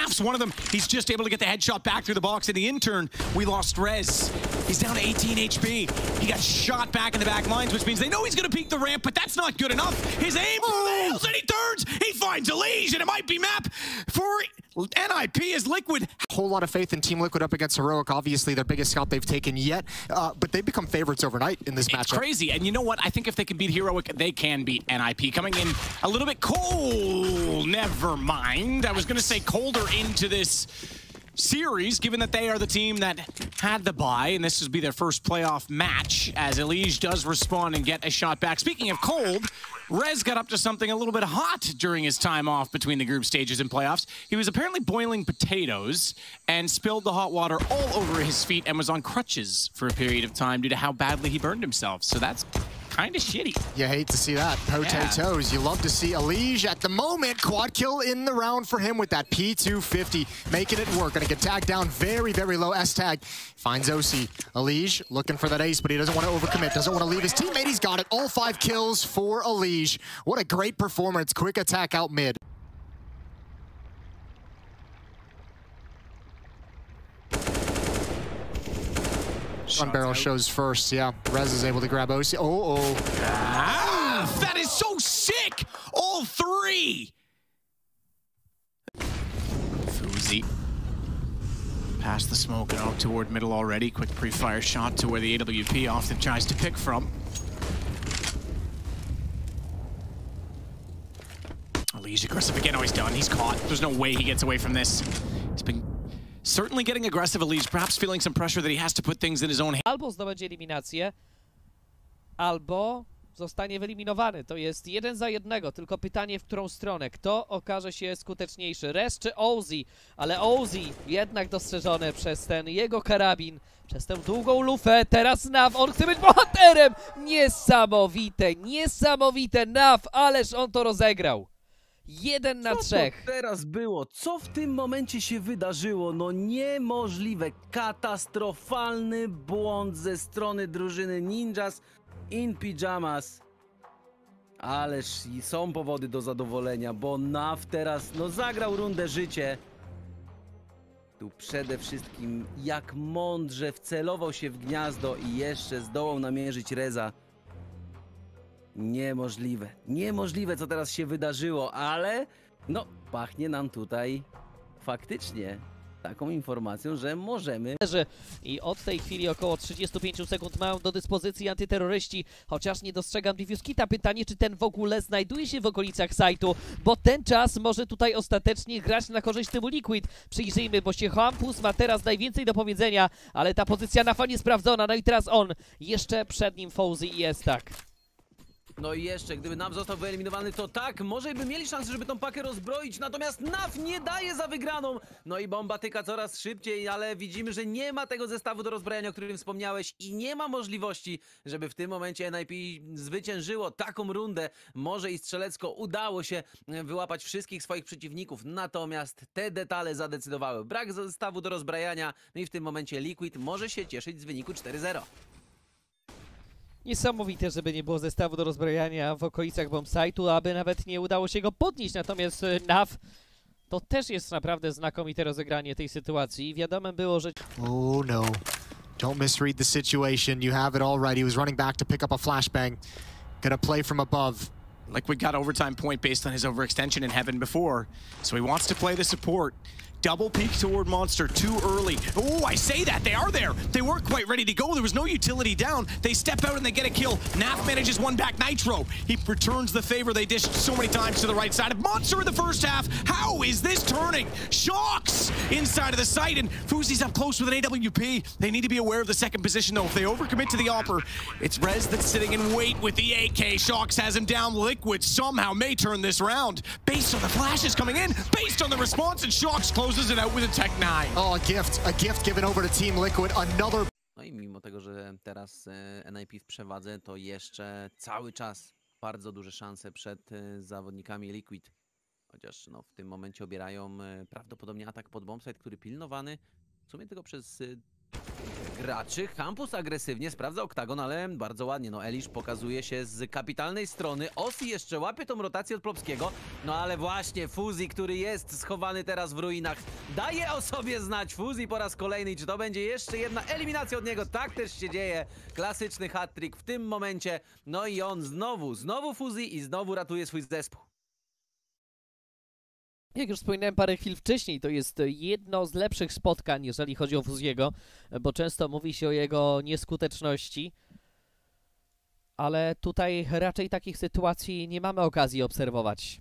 Naf's one of them. He's just able to get the headshot back through the box. And the intern, we lost Rez. He's down to 18 HP. He got shot back in the back lines, which means they know he's going to peek the ramp, but that's not good enough. His aim fails, and he turns. He finds Elige, and it might be map for NIP as Liquid. Whole lot of faith in Team Liquid up against Heroic. Obviously, their biggest scalp they've taken yet, but they've become favorites overnight in this matchup. It's crazy, and you know what? I think if they can beat Heroic, they can beat NIP. Coming in a little bit cold. Never mind. I was going to say colder into this series, given that they are the team that had the bye, and this will be their first playoff match, as Elige does respond and get a shot back. Speaking of cold, Rez got up to something a little bit hot during his time off between the group stages and playoffs. He was apparently boiling potatoes and spilled the hot water all over his feet and was on crutches for a period of time due to how badly he burned himself. So that's kind of shitty. You hate to see that. Potatoes. Yeah. You love to see Elige at the moment. Quad kill in the round for him with that P250. Making it work. Gonna get tagged down very, very low. S-tag. Finds OC. Elige looking for that ace, but he doesn't want to overcommit. Doesn't want to leave his teammate. He's got it. All 5 kills for Elige. What a great performance. Quick attack out mid. One barrel shows first, yeah. Rez is able to grab OC. That is so sick! All 3! Fuzi. Past the smoke and out toward middle already. Quick pre-fire shot to where the AWP often tries to pick from. Elige aggressive again. Oh, he's done. He's caught. There's no way he gets away from this. He's been certainly getting aggressive, Elige, perhaps feeling some pressure that he has to put things in his own hands. Albo zdobędzie eliminację, albo zostanie wyeliminowany. To jest 1 za 1, tylko pytanie w którą stronę. Kto okaże się skuteczniejszy? Rez czy Ozzy? Ale Ozzy jednak dostrzeżony przez ten jego karabin, przez tę długą lufę. Teraz Naf, on chce być bohaterem! Niesamowite, niesamowite Naf, ależ on to rozegrał. 1 na 3. Co to teraz było? Co w tym momencie się wydarzyło? No niemożliwe. Katastrofalny błąd ze strony drużyny Ninjas in Pyjamas. Ależ i są powody do zadowolenia, bo Naf teraz zagrał rundę życie. Tu przede wszystkim jak mądrze wcelował się w gniazdo i jeszcze zdołał namierzyć Reza. Niemożliwe. Niemożliwe, co teraz się wydarzyło, ale pachnie nam tutaj faktycznie taką informacją, że możemy. I od tej chwili około 35 sekund mają do dyspozycji antyterroryści, chociaż nie dostrzegam Diffuse Kita. Pytanie, czy ten w ogóle znajduje się w okolicach sajtu, bo ten czas może tutaj ostatecznie grać na korzyść tymu Liquid. Przyjrzyjmy, bo się Hampus ma teraz najwięcej do powiedzenia, ale ta pozycja Nafa niesprawdzona. No i teraz on, jeszcze przed nim Fauzy i jest tak. No i jeszcze, gdyby Naf został wyeliminowany, to tak, może by mieli szansę, żeby tą pakę rozbroić, natomiast Naf nie daje za wygraną. No i bomba tyka coraz szybciej, ale widzimy, że nie ma tego zestawu do rozbrajania, o którym wspomniałeś i nie ma możliwości, żeby w tym momencie NIP zwyciężyło taką rundę. Może i strzelecko udało się wyłapać wszystkich swoich przeciwników, natomiast te detale zadecydowały. Brak zestawu do rozbrajania, no i w tym momencie Liquid może się cieszyć z wyniku 4-0. Niesamowite, żeby nie było zestawu do rozbrojania w okolicach bombsite'u, aby nawet nie udało się go podnieść. Natomiast Naf to też jest naprawdę znakomite rozegranie tej sytuacji. Wiadomym było, że... Oh no. Don't misread the situation. You have it all right. He was running back to pick up a flashbang. Gonna play from above. Liquid got overtime point based on his overextension in Heaven before, so he wants to play the support. Double peek toward Monster too early. Oh, I say that. They are there. They weren't quite ready to go. There was no utility down. They step out and they get a kill. Naf manages one back Nitro. He returns the favor they dished so many times to the right side of Monster in the first half. How is this turning? Shocks inside of the site, and Fuzi's up close with an AWP. They need to be aware of the second position, though. If they overcommit to the Opper, it's Rez that's sitting in wait with the AK. Shocks has him down. Liquid somehow may turn this round. Based on the flashes coming in, based on the response, and Shocks closes it out with a Tech 9. Oh, a gift given over to Team Liquid, another... No i mimo tego, że teraz NIP w przewadze, to jeszcze cały czas bardzo duże szanse przed zawodnikami Liquid. Chociaż w tym momencie obierają prawdopodobnie atak pod bombsite, który pilnowany w sumie tylko przez graczy. Hampus agresywnie sprawdza oktagon, ale bardzo ładnie. No Elish pokazuje się z kapitalnej strony. Osi jeszcze łapie tą rotację od Plopskiego. No ale właśnie Fuzi, który jest schowany teraz w ruinach, daje o sobie znać. Fuzi po raz kolejny. Czy to będzie jeszcze jedna eliminacja od niego? Tak też się dzieje. Klasyczny hat-trick w tym momencie. No i on znowu Fuzi i znowu ratuje swój zespół. Jak już wspominałem parę chwil wcześniej, to jest jedno z lepszych spotkań, jeżeli chodzi o Fuziego, bo często mówi się o jego nieskuteczności, ale tutaj raczej takich sytuacji nie mamy okazji obserwować.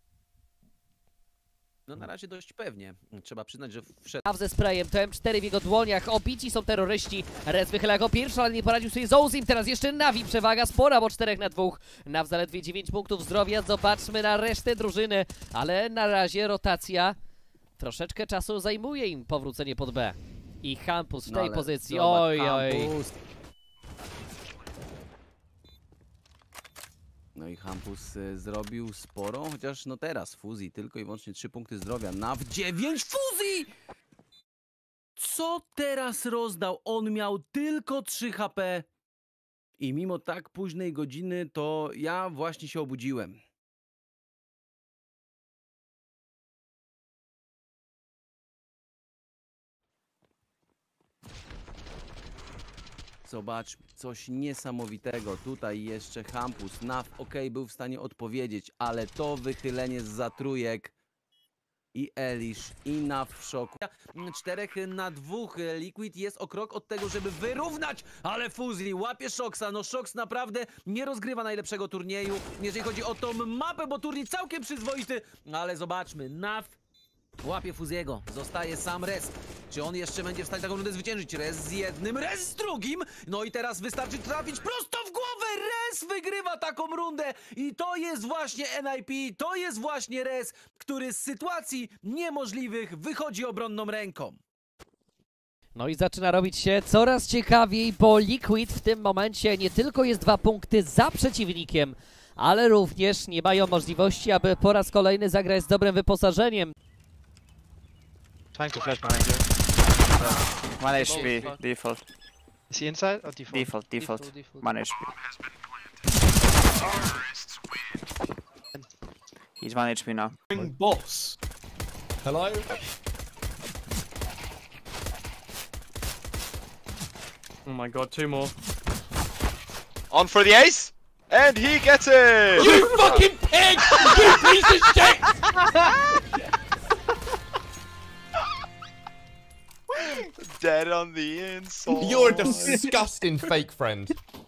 No na razie dość pewnie. Trzeba przyznać, że wszedł. Nav ze sprayem, to M4 w jego dłoniach, obici są terroryści. Rez wychyla jako pierwszy, ale nie poradził sobie z Ozim. Teraz jeszcze Navi, przewaga spora, bo 4 na 2. Nav zaledwie 9 punktów zdrowia, zobaczmy na resztę drużyny. Ale na razie rotacja troszeczkę czasu zajmuje im powrócenie pod B. I Hampus w tej pozycji, zobacz, oj. Hampus. No i Hampus zrobił sporo, chociaż no teraz Fuzi tylko i wyłącznie 3 punkty zdrowia. Nav 9 Fuzi! Co teraz rozdał? On miał tylko 3 HP. I mimo tak późnej godziny to ja właśnie się obudziłem. Zobaczmy, coś niesamowitego. Tutaj jeszcze Hampus. Nav, był w stanie odpowiedzieć, ale to wychylenie zza trójek. I Elish, i Nav w szoku. 4 na 2. Liquid jest o krok od tego, żeby wyrównać, ale Fuzi łapie Shoxa. No Shox naprawdę nie rozgrywa najlepszego turnieju, jeżeli chodzi o tą mapę, bo turniej całkiem przyzwoity. Ale zobaczmy, Nav łapie Fuziego, zostaje sam Rez. Czy on jeszcze będzie w stanie taką rundę zwyciężyć? Rez z jednym, Rez z drugim. No i teraz wystarczy trafić prosto w głowę. Rez wygrywa taką rundę. I to jest właśnie NIP, to jest właśnie Rez, który z sytuacji niemożliwych wychodzi obronną ręką. No i zaczyna robić się coraz ciekawiej, bo Liquid w tym momencie nie tylko jest 2 punkty za przeciwnikiem, ale również nie mają możliwości, aby po raz kolejny zagrać z dobrym wyposażeniem. Trying to flash behind you. 1 HP, default. Is he inside or default? Default. 1 HP. He's 1 HP now. Boss. Hello? Oh my god, 2 more. On for the ace, and he gets it! You fucking pig! You piece of shit! Dead on the inside. You're a disgusting fake friend.